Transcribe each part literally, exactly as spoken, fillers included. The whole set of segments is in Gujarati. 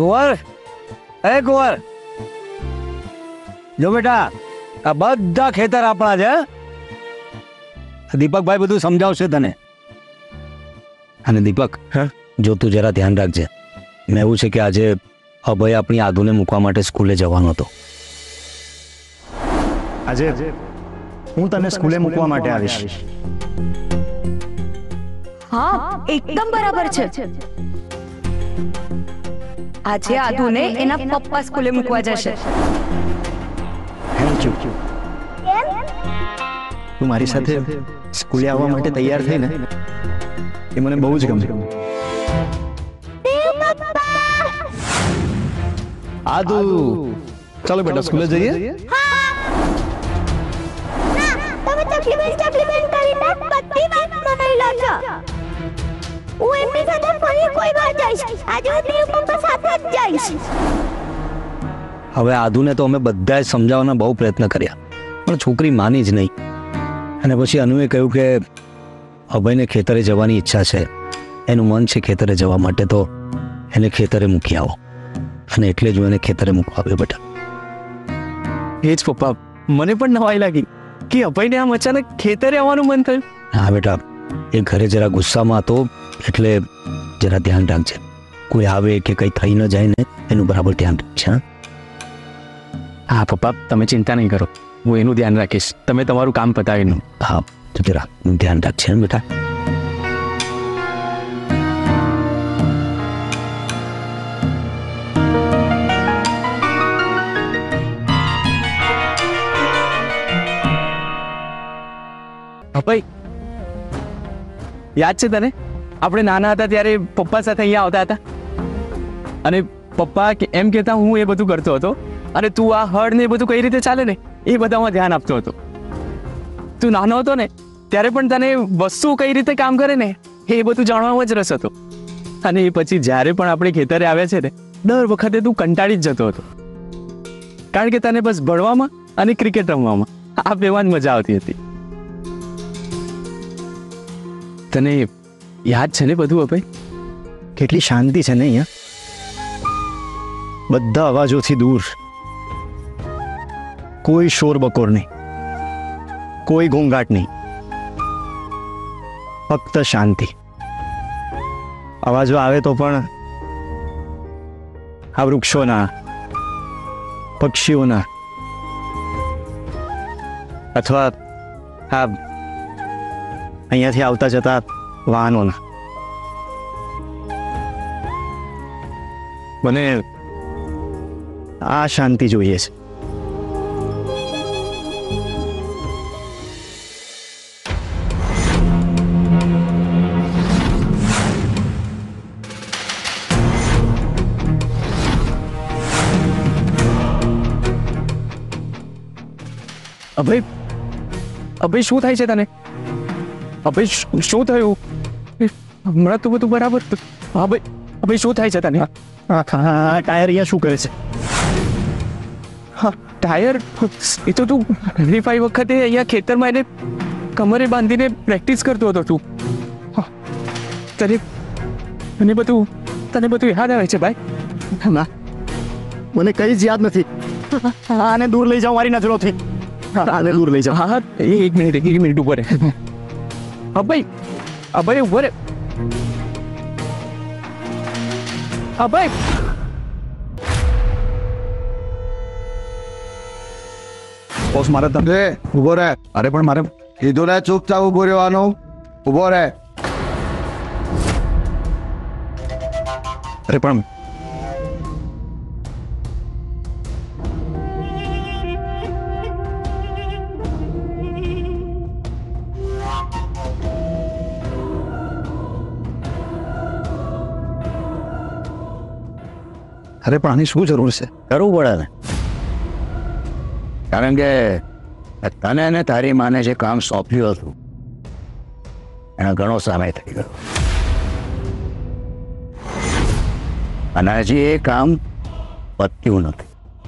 કુંવર, એ કુંવર, જો બેટા આ બધા ખેતર આપણા છે. દીપકભાઈ બધું સમજાવશે તને. અને દીપક, જો તું જરા ધ્યાન રાખજે. મેં એવું છે કે આજે અભય આપણી આદુને મૂકવા માટે સ્કૂલે જવાનો હતો. આજે હું તને સ્કૂલે મૂકવા માટે આવીશ. હા, એકદમ બરાબર છે. આજે આદુને એના પપ્પા સ્કૂલે મૂકવા જશે. Thank you. તું મારી સાથે સ્કૂલે આવવા માટે તૈયાર થઈ ને, એ મને બહુ જ ગમે. આદુ, ચાલો બેટા સ્કૂલે જઈએ. તમે સપ્લિમેન્ટ સપ્લિમેન્ટ કરીને બધી વાત મનાઈ લો છો. હું એમની સાથે ફરી કોઈ વાર જઈશ. આજે હું દેવ પપ્પા સાથે જ જઈશ. હવે આદુને તો અમે બધાએ સમજાવવાના બહુ પ્રયત્ન કર્યા, પણ છોકરી માની જ નહીં. અને પછી અનુએ કહ્યું કે અભયને ખેતરે જવાની ઈચ્છા છે, એનું મન છે ખેતરે જવા માટે, તો એને ખેતરે મૂકી આવો. અને એટલે જ હું એને ખેતરે મૂકવા આવ્યો બેટા. એ જ પપ્પા, મને પણ નવાઈ લાગી કે અભયને આમ અચાનક ખેતરે આવવાનું મન થયું. હા બેટા, એ ઘરે જરા ગુસ્સામાં હતો, એટલે જરા ધ્યાન રાખજે. કોઈ આવે કે કંઈ થઈ ન જાય ને, એનું બરાબર ધ્યાન રાખજે. હા પપ્પા, તમે ચિંતા નહીં કરો, હું એનું ધ્યાન રાખીશ. તમે તમારું કામ પતાવીનું. હા, તો જરા ધ્યાન રાખજે ને બેટા. અભય, યાદ છે તને આપણે નાના હતા ત્યારે પપ્પા સાથે અહીંયા આવતા હતા, અને પપ્પા એમ કહેતા હું એ બધું કરતો હતો, અને તું આ હળ ને એ બધું કઈ રીતે ચાલે ને એ બધામાં ધ્યાન આપતો હતો. તું નાનો હતો ને ત્યારે પણ તને વસ્તુ કઈ રીતે કામ કરે ને એ બધું જાણવામાં જ રસ હતો. અને એ પછી જ્યારે પણ આપણે ખેતરે આવ્યા છે ને, દર વખતે તું કંટાળી જ જતો હતો, કારણ કે તને બસ ભણવામાં અને ક્રિકેટ રમવામાં આ બેમાં જ મજા આવતી હતી. તને યાદ છે ને બધું અભય? કેટલી શાંતિ છે ને અહીંયા, બધા અવાજોથી દૂર, કોઈ શોર બકોર નહીં, કોઈ ઘોંઘાટ નહીં, ફક્ત શાંતિ. અવાજો આવે તો પણ આ વૃક્ષોના, પક્ષીઓના, અથવા આ અહીંયાથી આવતા જતા વાહનોના. મને આ શાંતિ જોઈએ છે. અભય, અભય શું થાય છે તને? અભય શું થયું? હમણાં તો બધું બરાબર. અભય, અભય શું થાય છે તને? હા, ટાયર અહીંયા શું કરે છે? હા, ટાયર એ તો તું હરીફાઈ વખતે અહીંયા ખેતરમાં એને કમરે બાંધીને પ્રેક્ટિસ કરતો હતો તું. તને તને બધું તને બધું યાદ આવે છે ભાઈ? ના, મને કઈ જ યાદ નથી. આને દૂર લઈ જાઓ મારી નજરોથી. આને દૂર લઈ જાઓ. હા હા, એક મિનિટ એક મિનિટ ઉપર રહે. અભય, અભય ઉપર રહે. અભય, બોસ મારે તમને ઉભો રહે. અરે પણ મારે કીધું ને ચૂપચાપ ઉભો રહેવાનું. ઉભો રહે. અરે પણ અરે પણ આની શું જરૂર છે? કરવું પડે ને, કારણ કે તને ને તારી માને જે કામ સોંપ્યું હતું એનો ઘણો સમય થઈ ગયો, અને હજી એ કામ પત્યું નથી.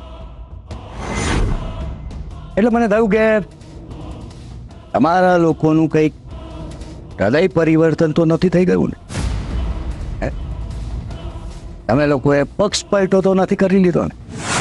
એટલે મને થયું કે તમારા લોકોનું કંઈક હૃદય પરિવર્તન તો નથી થઈ ગયું ને? તમે લોકોએ પક્ષ પલટો તો નથી કરી લીધો ને?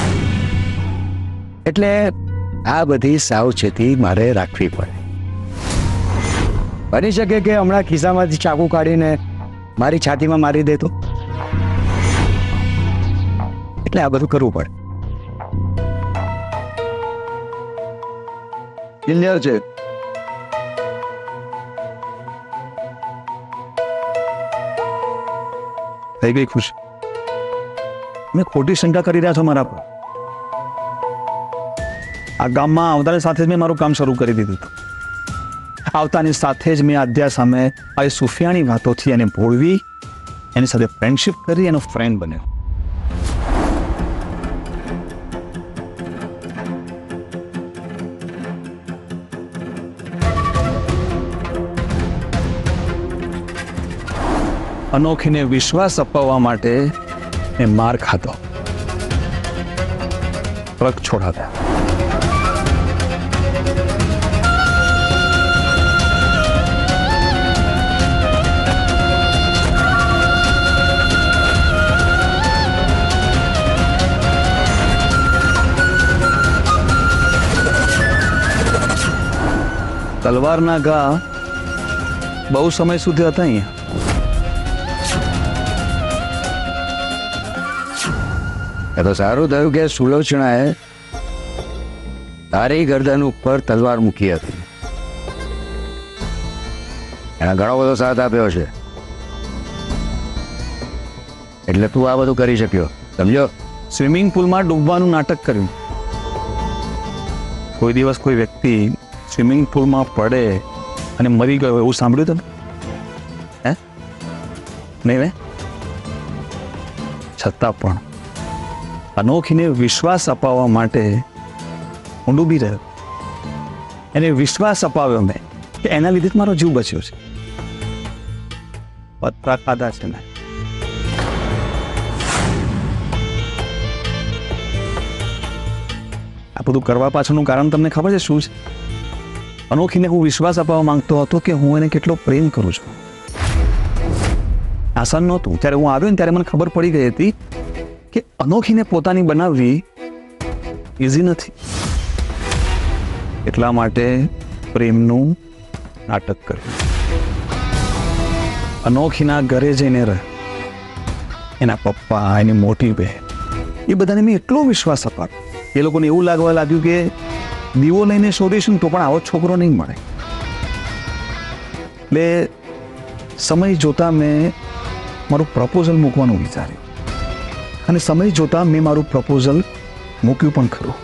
એટલે આ બધી સાવચેતી મારે રાખવી પડે. બની શકે કે હમણાં ખિસ્સામાંથી ચાકુ કાઢીને મારી છાતીમાં મારી દેતો, એટલે આ બધું કરવું પડે. ક્લિયર છે. થઈ ગઈ ખુશ. મેં ખોટી શંકા કરી રહ્યા છો મારા પર. આ ગામમાં આવતાની સાથે જ મેં મારું કામ શરૂ કરી દીધું હતું. આવતાની સાથે જ મેં આદ્યા સામે આ સુફિયાની વાતોથી એને ભોળવી, એની સાથે ફ્રેન્ડશિપ કરી, એનો ફ્રેન્ડ બન્યો. અનોખીને વિશ્વાસ અપાવવા માટે મેં માર ખાધો, ટ્રક છોડાવ્યા. તલવારના ઘા બહુ સમય સુધી હતા અહીંયા. એ તો સારું થયું કે સુલોચનાએ તારી ગરદન ઉપર તલવાર મૂકી હતી. એના ઘણો બધો સાથ આપ્યો છે, એટલે તું આ બધું કરી શક્યો. સમજો? સ્વિમિંગ પુલમાં ડૂબવાનું નાટક કર્યું. કોઈ દિવસ કોઈ વ્યક્તિ સ્વિમિંગ પુલમાં પડે અને મરી ગયો એવું સાંભળ્યું તમે? હે? નહીં ને? છતાં પણ અનોખીને વિશ્વાસ અપાવવા માટે હું ડૂબી રહ્યો. એને વિશ્વાસ અપાવ્યો મેં કે એના લીધે જ મારો જીવ બચ્યો છે. પત્તા ખાધા છે મેં. આ બધું કરવા પાછળનું કારણ તમને ખબર છે શું છે? અનોખીને હું વિશ્વાસ અપાવવા માંગતો હતો કે હું એને કેટલો પ્રેમ કરું છું. આસાન નહોતું. ત્યારે હું આવ્યો ને ત્યારે મને ખબર પડી ગઈ હતી કે અનોખીને પોતાની બનાવવી ઇઝી નથી. એટલા માટે પ્રેમનું નાટક કર્યું. અનોખીના ઘરે જઈને રહ્યો. એના પપ્પા, એની મોટી બહેન, એ બધાને મેં એટલો વિશ્વાસ અપાવ્યો. એ લોકોને એવું લાગવા લાગ્યું કે દીવો લઈને શોધીશું તો પણ આવો છોકરો નહીં મળે. એટલે સમય જોતા મેં મારું પ્રપોઝલ મૂકવાનું વિચાર્યું, અને સમય જોતા મેં મારું પ્રપોઝલ મૂક્યું પણ ખરું.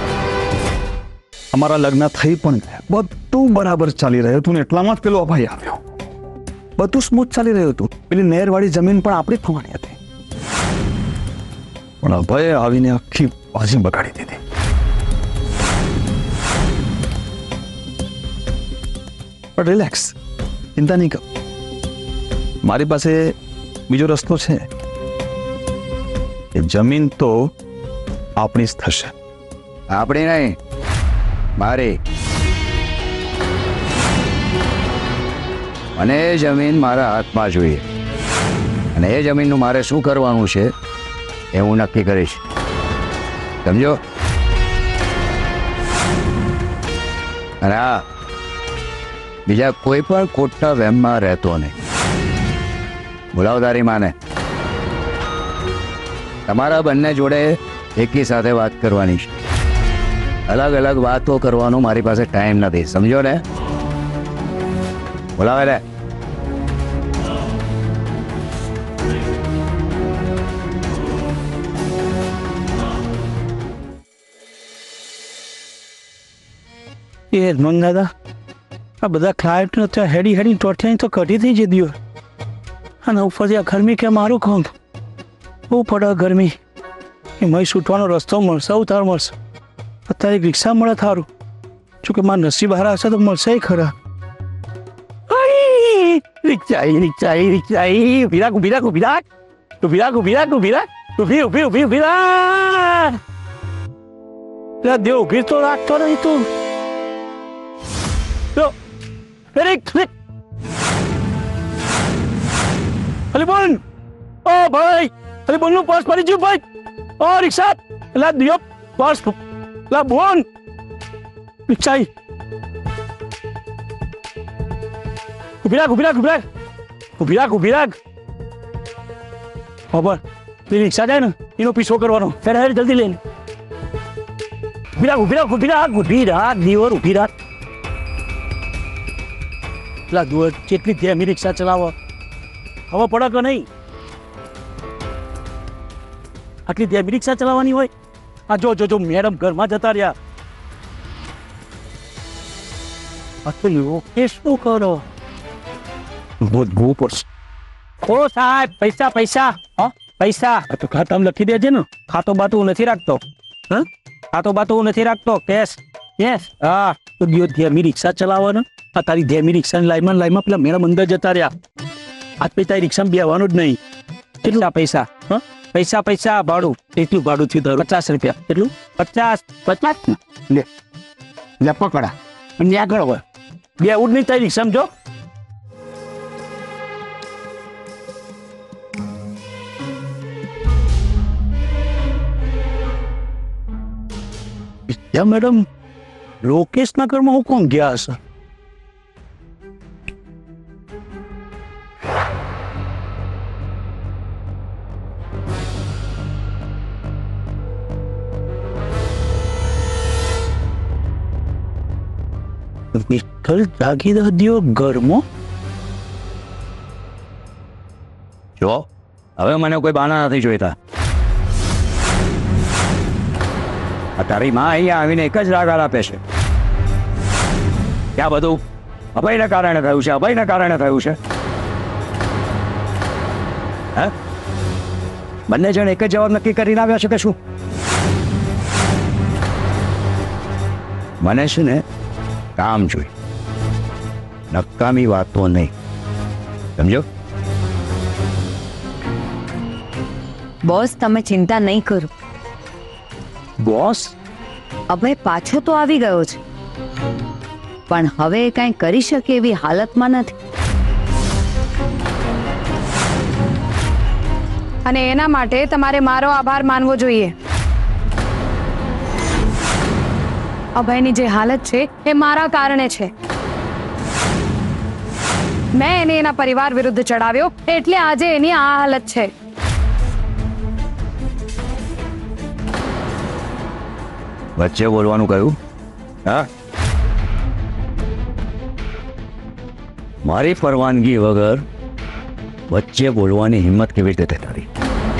અમારા લગ્ન થઈ પણ ગયા. બધું બરાબર ચાલી રહ્યું હતું ને એટલામાં જ પેલો અભય આવ્યો. બધું સ્મૂથ ચાલી રહ્યું હતું. પેલી નહેરવાળી જમીન પણ આપણી થવાની હતી, પણ અભયે આવીને આખી બાજી બગાડી દીધી. પણ રિલેક્સ, ચિંતા નહીં કર. મારી પાસે બીજો રસ્તો છે. એ જમીન તો આપણી જ થશે. આપણી નહીં, મારી. અને એ જમીન મારા હાથમાં જોઈએ, અને એ જમીનનું મારે શું કરવાનું છે એ હું નક્કી કરીશ. સમજો? અને હા, બીજા કોઈ પણ ખોટા વહેમમાં રહેતો નહીં. બોલાવો તારી માને. તમારા બંને જોડે એકી સાથે વાત કરવાની છે. અલગ અલગ વાતો કરવાનો મારી પાસે ટાઈમ નથી. સમજો ને? બોલાવે રે. એ હેડમન દાદા, આ બધા ક્લાયન્ટને ત્યાં હેડી હેડી ટોઠિયાની તો કઢી થઈ જતી હોય, અને ઉપરથી આ ગરમી કે મારું કોણ બહુ પડે ગરમી. એ મય છૂટવાનો રસ્તો મળશે, ઉતાર મળશે. અત્યારે એક રિક્ષા મળે થારું, જોકે મારા નસીબ હારા હશે તો મળશે ખરા. રિક્ષા રિક્ષા રિક્ષા ઉભી રાખ, ઉભી રાખ, ઉભી રાખ, ઉભી રાખ, ઉભી રાખ, ઉભી રાખ, ઉભી ઉભી ઉભી ઉભી રાખ. દેવ ઉભી તો રાખતો નહીં તું. અલી બોલ, ઓ ભાઈ, અરે બોલનું પર્સ પડી ગયું ભાઈ. ઓ રિક્ષા એટલે દિયો પર્સ લા બોન રિક્ષા આઈ. ઉભી રાખ ઉભી રાખ ઉભી રાખ ઉભી રાખ ઉભી રાખ. ખબર પેલી રિક્ષા જાય ને એનો પીછો કરવાનો. હેડ હેડ જલ્દી લઈને ઉભી રાખ ઉભી રાખ ઉભી રાખ ઉભી રાખ દિયોર ઉભી રાખ. પેલા દુઅર કેટલી ધ્યામી રિક્ષા ચલાવો હવે પડે કે નહીં? આટલી ધ્યામી રિક્ષા ચલાવવાની હોય? આ જો જો જો મેડમ ઘરમાં જતા રહ્યા. આ તો લોકે શું કરો? બોધવું પડશે. ઓ સાહેબ પૈસા પૈસા હા પૈસા તો ખાતામાં લખી દેજે ને. ખાતો બાતો હું નથી રાખતો. હા ખાતો બાતો હું નથી રાખતો. કેશ કેશ હા તો દિયો ધ્યામી રિક્ષા ચલાવો ને. આ તારી ધ્યામી રિક્ષાની લાઈનમાં લાઈનમાં પેલા મેડમ અંદર જતા રહ્યા. આજ પછી તારી રિક્ષામાં બેવાનું જ નહીં. કેટલા પૈસા? હા પૈસા પૈસા ભાડું કેટલું ભાડું થયું તારું? પચાસ રૂપિયા. કેટલું? પચાસ પચાસ ને લે લે પકડા અને આગળ હોય બે આવું જ નહીં તારી રિક્ષામાં. જો વિદ્યા મેડમ લોકેશના ઘરમાં હું કોણ ગયા હશે? વિઠ્ઠલ જાગીદાર દિયો ઘરમાં. જો હવે મને કોઈ બાના નથી જોઈતા. આ તારી માં અહીંયા આવીને એક જ રાગ આપે છે ક્યાં બધું અભયના કારણે થયું છે, અભયના કારણે થયું છે. હે બંને જણ એક જ જવાબ નક્કી કરીને આવ્યા છે કે શું? મને છે ને કામ જોઈ, નકામી વાતો નહીં, સમજો? બોસ તમે ચિંતા નહીં કરો. બોસ અભય પાછો તો આવી ગયો છે પણ હવે કંઈ કરી શકે એવી હાલતમાં નથી. અને એના માટે તમારે મારો આભાર માનવો જોઈએ. અભયની જે હાલત છે એ મારા કારણે છે. મેં એને એના પરિવાર વિરુદ્ધ ચડાવ્યો એટલે આજે એની આ હાલત છે. વચ્ચે બોલવાનું કહ્યું? હા મારી પરવાનગી વગર વચ્ચે બોલવાની હિંમત કેવી રીતે થઈ તારી?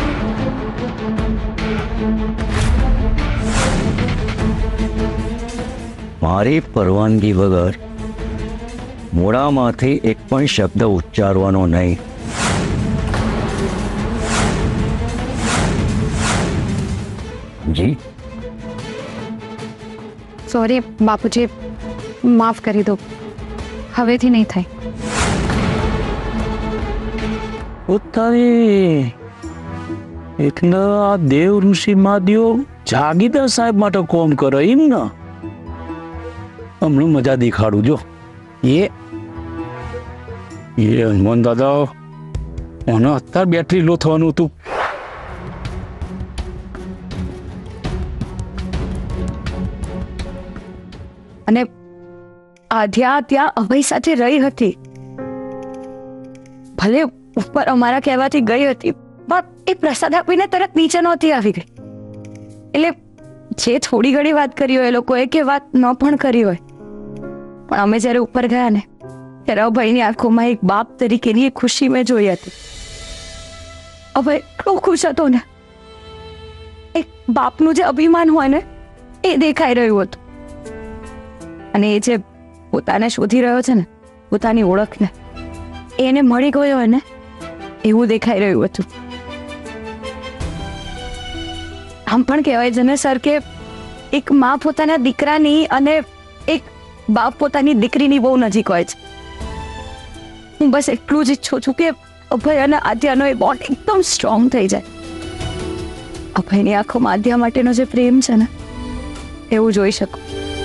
મારી પરવાનગી વગર મોઢામાંથી એક પણ શબ્દ ઉચ્ચારવાનો નહીં. જી સોરી બાપુજી, માફ કરી દો, હવેથી નહીં થાય. ઉતારી એટલે આ દેવ ઋષિ મહાદેવ જાગીદાર સાહેબ માટે કોમ કરે એમ ને. હમણાં મજા દેખાડું. જો એ એ હનુમાન દાદા મને અત્યારે બેટરી લો થવાનું હતું. અને આધ્યા ત્યાં અભય સાથે રહી હતી. ભલે ઉપર અમારા કહેવાથી ગઈ હતી પણ એ પ્રસાદ આપીને તરત નીચે નહોતી આવી ગઈ. એટલે જે થોડી ઘણી વાત કરી હોય એ લોકોએ કે વાત ન પણ કરી હોય, પણ અમે જ્યારે ઉપર ગયા ને ત્યારે અભયની આંખોમાં એક બાપ તરીકેની એક ખુશી મેં જોઈ હતી. અભય એટલો ખુશ હતો ને, એક બાપનું જે અભિમાન હોય ને એ દેખાઈ રહ્યું હતું. અને એ જે પોતાને શોધી રહ્યો છે ને, પોતાની ઓળખને એને મળી ગયો હોય ને એવું દેખાઈ રહ્યું હતું. આમ પણ કહેવાય છે ને સર કે એક માં પોતાના દીકરાની અને એક બાપ પોતાની દીકરીની બહુ નજીક હોય છે. હું બસ એટલું જ ઈચ્છું છું કે અભય અને આદ્યાનો એ બોન્ડ એકદમ સ્ટ્રોંગ થઈ જાય. અભયની આંખોમાં આદ્યા માટેનો જે પ્રેમ છે ને એવું જોઈ શકું.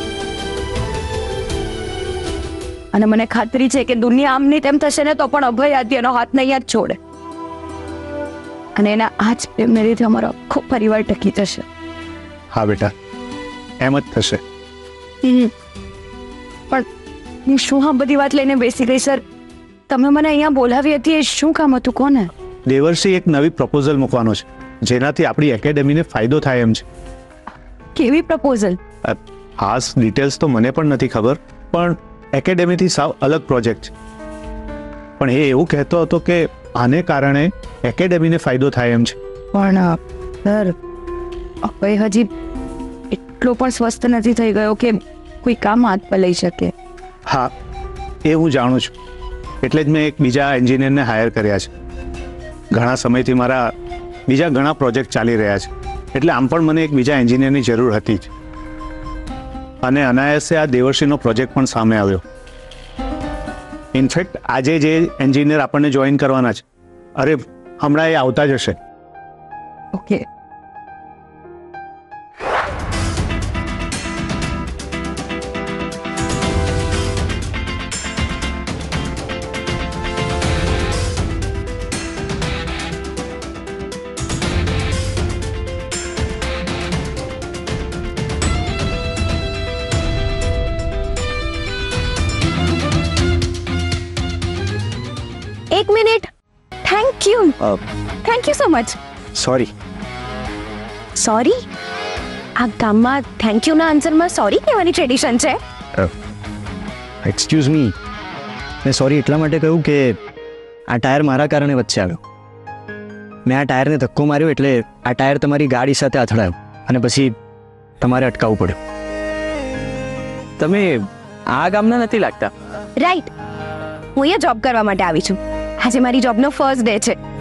અને મને ખાતરી છે કે દુનિયા આમની તેમ થશે ને તો પણ અભય આદ્યનો હાથ નહીં જ છોડે. અને એના આ જ પ્રેમને લીધે અમારો આખો પરિવાર ટકી જશે. હા બેટા, એમ જ થશે. હમ. પણ હું શું હા બધી વાત લઈને બેસી ગઈ સર? તમે મને અહીંયા બોલાવી હતી, એ શું કામ હતું? કોને? દેવર્ષી એક નવી પ્રપોઝલ મૂકવાનો છે જેનાથી આપણી એકેડેમીને ફાયદો થાય એમ છે. કેવી પ્રપોઝલ? અ, ખાસ ડિટેલ્સ તો મને પણ નથી ખબર, પણ એકેડેમીથી સાવ અલગ પ્રોજેક્ટ છે. પણ એ એવું કહેતો હતો કે આને કારણે એકેડેમીને ફાયદો થાય એમ છે. પણ સર અભય હજી એટલો પણ સ્વસ્થ નથી થઈ ગયો કે કોઈ કામ હાથ પર લઈ શકે. હા, એ હું જાણું છું, એટલે જ મેં એક બીજા એન્જિનિયરને હાયર કર્યા છે. ઘણા સમયથી મારા બીજા ઘણા પ્રોજેક્ટ ચાલી રહ્યા છે, એટલે આમ પણ મને એક બીજા એન્જિનિયરની જરૂર હતી જ. અને અનાયાસે આ દેવર્ષીનો પ્રોજેક્ટ પણ સામે આવ્યો. ઇનફેક્ટ આજે જે એન્જિનિયર આપણને જોઈન કરવાના છે, અરે હમણાં એ આવતા જ હશે. ઓકે. એક minute. Thank you. Thank you so much. Sorry. Sorry? આ ગામમાં થેન્ક યુના આન્સરમાં સોરી કહેવાની ટ્રેડિશન છે? એક્સક્યુઝ મી, મેં સોરી એટલા માટે કહ્યું કે આ ટાયર મારા કારણે વચ્ચે આવ્યો. મેં આ ટાયરને ધક્કો માર્યો એટલે આ ટાયર તમારી ગાડી સાથે અથડાયો અને પછી તમારે અટકાવવું પડ્યું. તમે આ ગામના નથી લાગતા. રાઈટ. હું અહીંયા જોબ કરવા માટે આવી છું. આજે મારી જોબનો ફર્સ્ટ ડે છે.